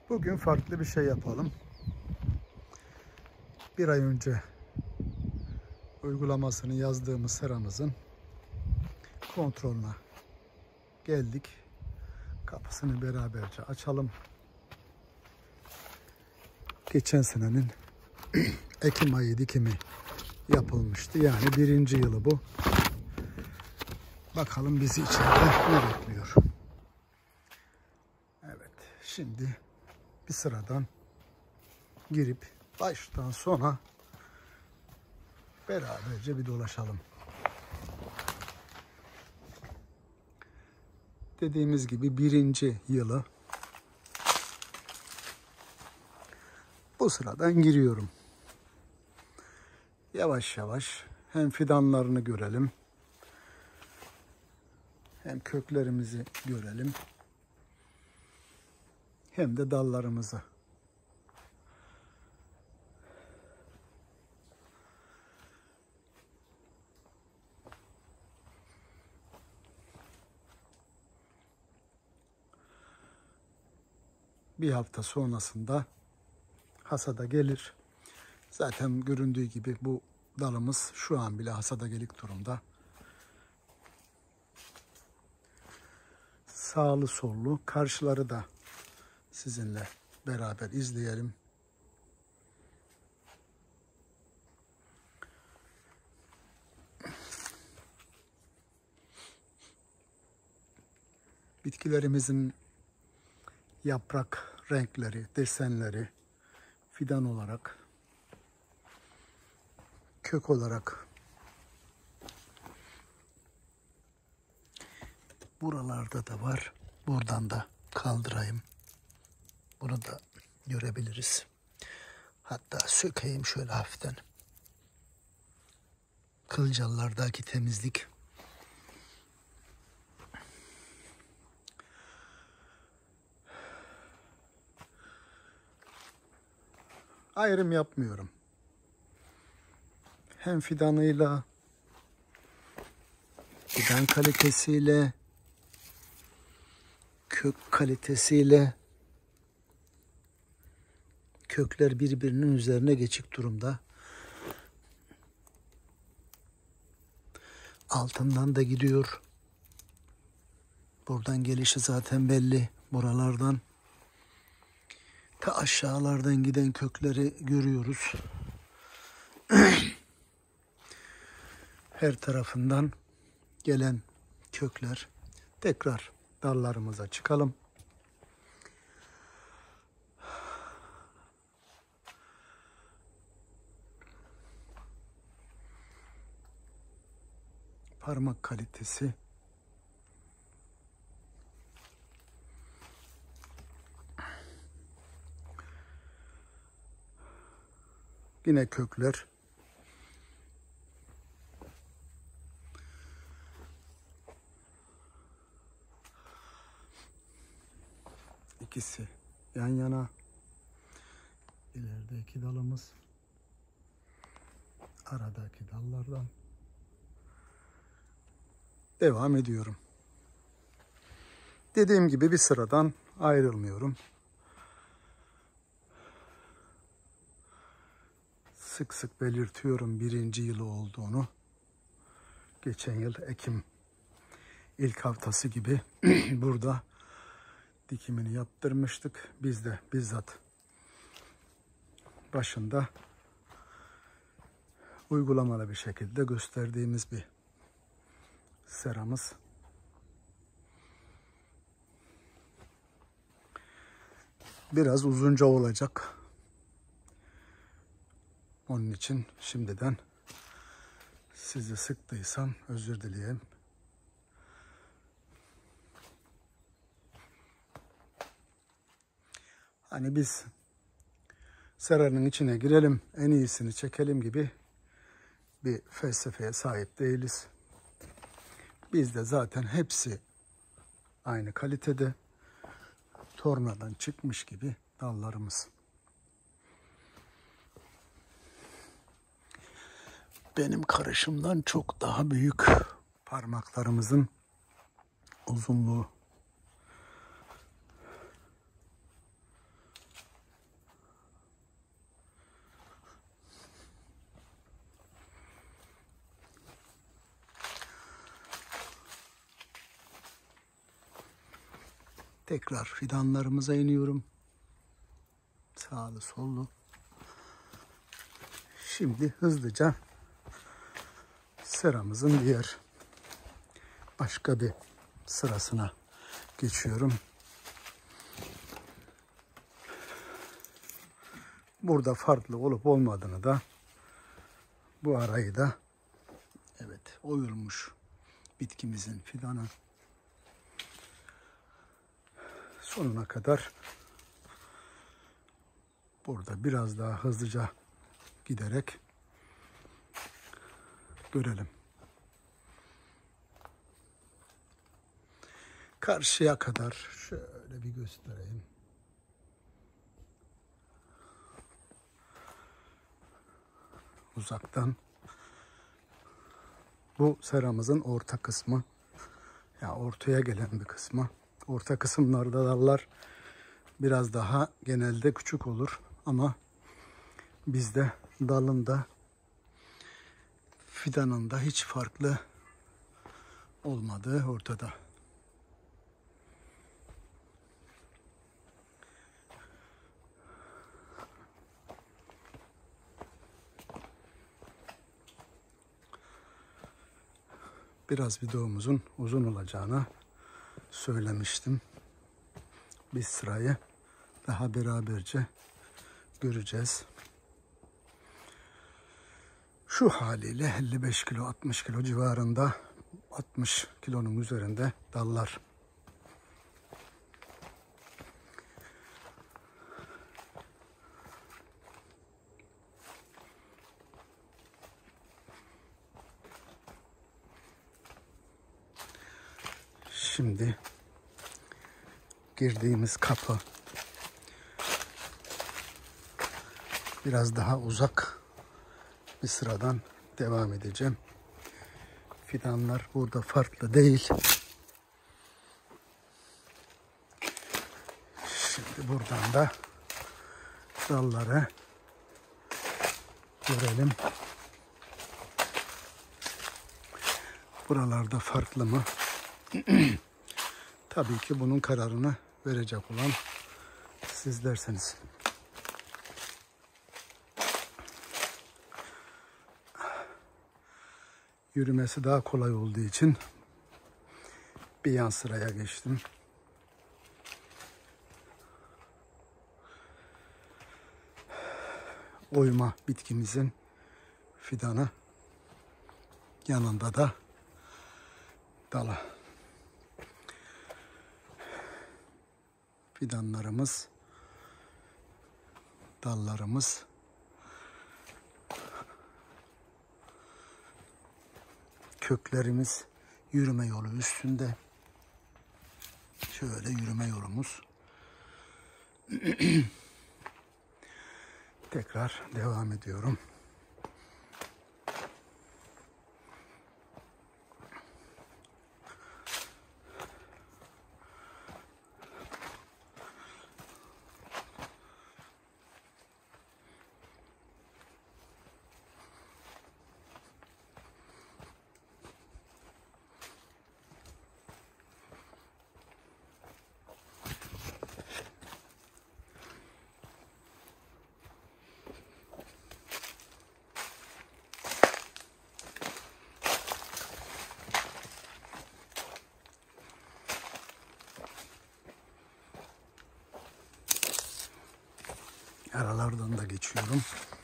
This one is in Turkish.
Bugün farklı bir şey yapalım. Bir ay önce uygulamasını yazdığımız seramızın kontrolüne geldik. Kapısını beraberce açalım. Geçen senenin Ekim ayı dikimi yapılmıştı. Yani 1. yılı bu. Bakalım bizi içeride ne bekliyor. Evet, şimdi bir sıradan girip baştan sona beraberce bir dolaşalım. Dediğimiz gibi 1. yılı bu sıradan giriyorum. Yavaş yavaş hem fidanlarını görelim, hem köklerimizi görelim, hem de dallarımızı. Bir hafta sonrasında hasada gelir. Zaten göründüğü gibi bu dalımız şu an bile hasada gelik durumda. Sağlı sollu karşıları da sizinle beraber izleyelim. Bitkilerimizin yaprak renkleri, desenleri, fidan olarak, kök olarak buralarda da var. Buradan da kaldırayım. Bunu da görebiliriz. Hatta sökeyim şöyle hafiften. Kılcallardaki temizlik. Ayrım yapmıyorum. Hem fidanıyla, fidan kalitesiyle, kök kalitesiyle, kökler birbirinin üzerine geçik durumda. Altından da gidiyor. Buradan gelişi zaten belli. Buralardan ta aşağılardan giden kökleri görüyoruz. Her tarafından gelen kökler. Tekrar dallarımıza çıkalım. Parmak kalitesi. Yine kökler. İkisi yan yana. İlerideki dalımız aradaki dallardan devam ediyorum. Dediğim gibi bir sıradan ayrılmıyorum. Sık sık belirtiyorum 1. yılı olduğunu. Geçen yıl Ekim ilk haftası gibi burada dikimini yaptırmıştık. Biz de bizzat başında uygulamalı bir şekilde gösterdiğimiz bir seramız. Biraz uzunca olacak. Onun için şimdiden sizi sıktıysam özür dileyeyim. Hani biz seranın içine girelim, en iyisini çekelim gibi bir felsefeye sahip değiliz. Bizde zaten hepsi aynı kalitede, tornadan çıkmış gibi dallarımız. Benim karışımdan çok daha büyük parmaklarımızın uzunluğu. Tekrar fidanlarımıza iniyorum. Sağlı sollu. Şimdi hızlıca seramızın diğer başka bir sırasına geçiyorum. Burada farklı olup olmadığını da bu arayı da evet oyulmuş bitkimizin fidanı sonuna kadar burada biraz daha hızlıca giderek görelim. Karşıya kadar şöyle bir göstereyim. Uzaktan. Bu seramızın orta kısmı. Ya ortaya gelen bir kısmı. Orta kısımlarda dallar biraz daha genelde küçük olur ama bizde dalında fidanında hiç farklı olmadığı ortada. Biraz videomuzun uzun olacağını söylemiştim. Bir sırayı daha beraberce göreceğiz. Şu haliyle 55 kilo 60 kilo civarında, 60 kilonun üzerinde dallar. Şimdi girdiğimiz kapı biraz daha uzak bir sıradan devam edeceğim. Fidanlar burada farklı değil. Şimdi buradan da dalları görelim. Buralarda farklı mı? Tabii ki bunun kararını verecek olan sizlersiniz. Yürümesi daha kolay olduğu için bir yan sıraya geçtim. Oyma bitkimizin fidanı, yanında da dalı. Fidanlarımız, dallarımız köklerimiz yürüme yolu üstünde. Şöyle yürüme yolumuz. Tekrar devam ediyorum. Aralardan da geçiyorum.